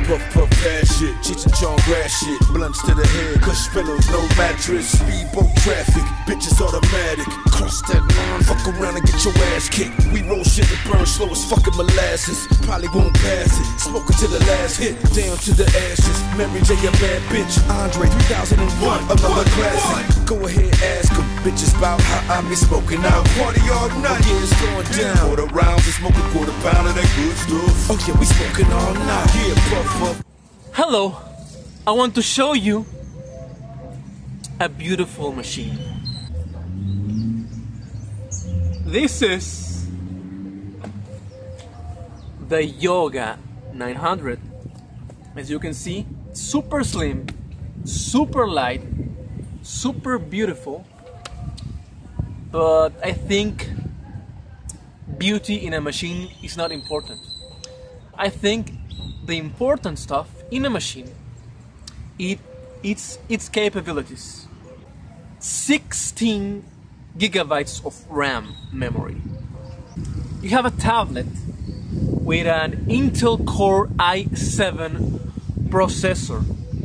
puff puff pass shit, Cheech and Chong grass shit, blunts to the head, cush pillows, no mattress, speedboat traffic, bitches automatic, cross that line, fuck around and get your ass kicked. We roll shit that burn slow as fucking molasses, probably won't pass it, smoking to the last hit, down to the ashes, Mary J a bad bitch, Andre 3001, another classic. Go ahead, ask them bitches about how I be smoking out. Party all night, yeah, it's going down. Quarter rounds, we smoke a quarter pound of that good stuff. Oh yeah, we smoking all night. Yeah, puff puff. Hello, I want to show you a beautiful machine. This is the Yoga 900. As you can see, super slim, super light, super beautiful, but I think beauty in a machine is not important. I think the important stuff in a machine it's its capabilities. 16 gigabytes of RAM memory. You have a tablet with an Intel Core i7 processor.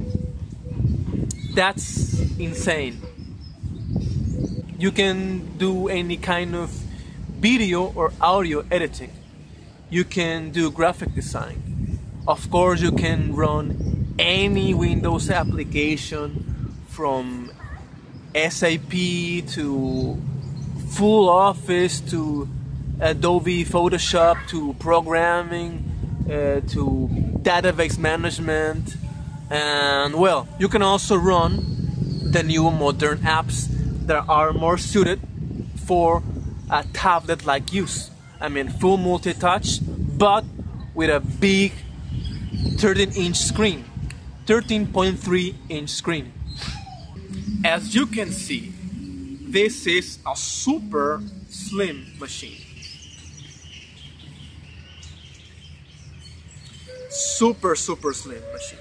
That's insane. You can do any kind of video or audio editing. You can do graphic design. Of course, you can run any Windows application from SAP to Full Office to Adobe Photoshop to programming to database management. And well, you can also run the new modern apps that are more suited for a tablet-like use. I mean, full multi-touch, but with a big 13-inch screen, 13.3-inch screen. As you can see, this is a super slim machine. Super slim machine.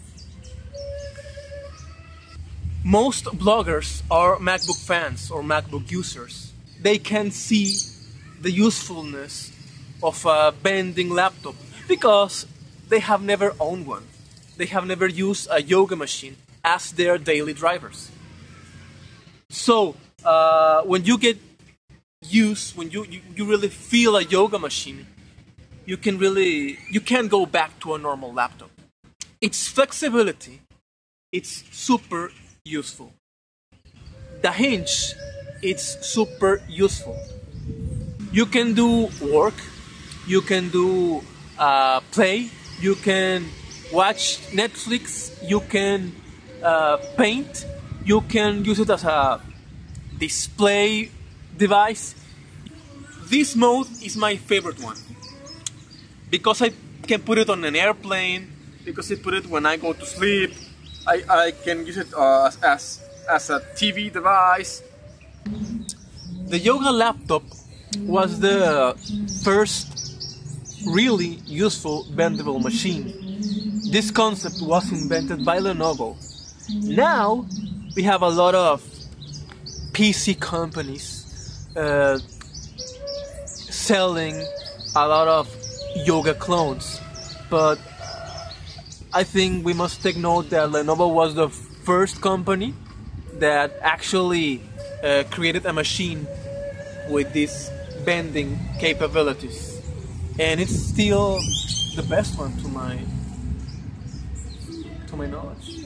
Most bloggers are MacBook fans or MacBook users. They can see the usefulness of a bending laptop because they have never owned one. They have never used a yoga machine as their daily drivers. So when you get used, when you really feel a yoga machine, you can't go back to a normal laptop. Its flexibility, it's super useful. The hinge, it's super useful. You can do work, you can do play, you can watch Netflix, you can paint, you can use it as a display device. This mode is my favorite one because I can put it on an airplane, because I put it when I go to sleep. I can use it as a TV device. The Yoga laptop was the first really useful bendable machine. This concept was invented by Lenovo. Now we have a lot of PC companies selling a lot of yoga clones, but I think we must take note that Lenovo was the first company that actually created a machine with these bending capabilities, and it's still the best one to my knowledge.